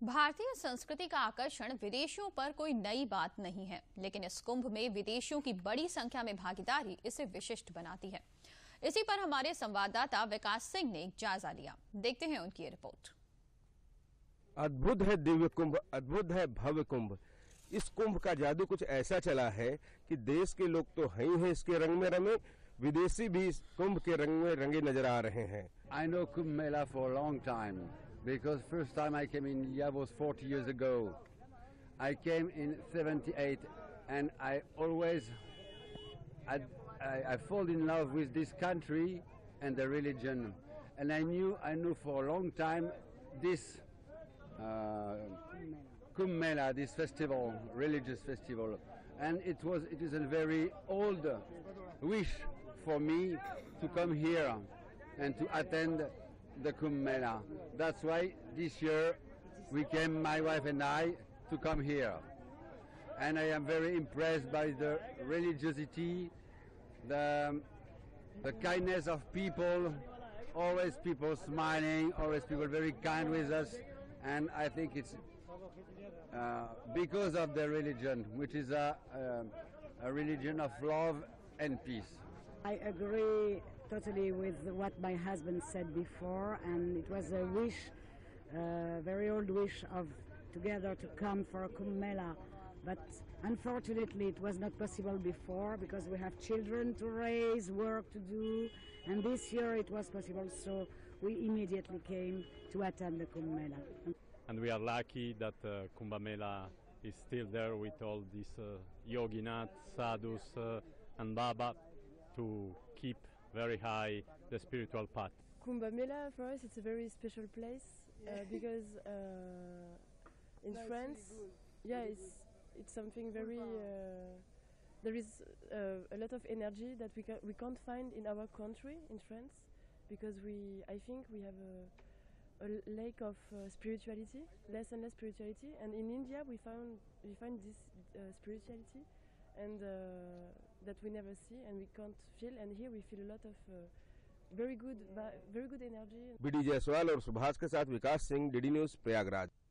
भारतीय संस्कृति का आकर्षण विदेशियों पर कोई नई बात नहीं है, लेकिन इस कुंभ में विदेशियों की बड़ी संख्या में भागीदारी इसे विशिष्ट बनाती है। इसी पर हमारे संवाददाता विकास सिंह ने एक जायजा लिया। देखते हैं उनकी रिपोर्ट। अद्भुत है दिव्य कुंभ, अद्भुत है भव्य कुंभ। इस कुंभ का जादू कुछ ऐसा चला है कि देश के लोग तो हैं ही हैं इसके रंग में रमे, विदेशी भी इस कुंभ के रंग में रंगे नजर आ रहे हैं। I know Kumbh Mela for a long time because first time I came in India was 40 years ago. I came in 78 and I always I fall in love with this country and the religion, and I knew for a long time this Kumbh Mela, this festival, religious festival, and it is a very old wish for me to come here and to attend the Kumbh Mela. That's why this year we came, my wife and I, to come here, and I am very impressed by the religiosity, the kindness of people, always people smiling, always people very kind with us, and I think it's because of the religion, which is a religion of love and peace. I agree totally with what my husband said before, and it was a wish, very old wish of together to come for a Kumbh Mela. But unfortunately it was not possible before because we have children to raise, work to do, and this year it was possible, so we immediately came to attend the Kumbh Mela. And we are lucky that Kumbh Mela is still there with all these yoginaths, sadhus and Baba to keep very high the spiritual path. Kumbh Mela for us it's a very special place because in France, yeah, it's something very. There is a lot of energy that we can't find in our country, in France, because I think we have a lack of spirituality, less and less spirituality, and in India we find this spirituality, and that we never see and we can't feel, and here we feel a lot of very good energy. BD Jaiswal और सुभाष के साथ Vikas Singh, DD News, Prayagraj.